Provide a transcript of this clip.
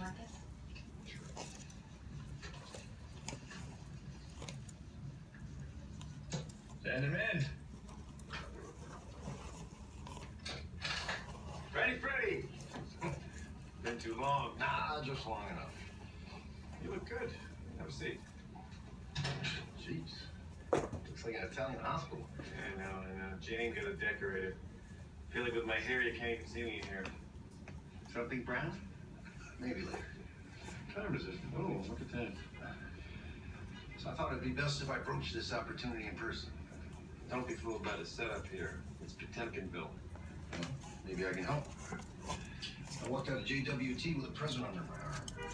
want this? Send him in. Freddie! Been too long. Nah, just long enough. You look good. Have a seat. Jeez. Looks like an Italian hospital. I know. Jane got it decorated. I feel like with my hair, you can't even see me in here. Something brown? Maybe later. Time resistant. Oh, look at that. So I thought it'd be best if I broached this opportunity in person. Don't be fooled by the setup here. It's Potemkinville. Well, maybe I can help. I walked out of JWT with a present under my arm.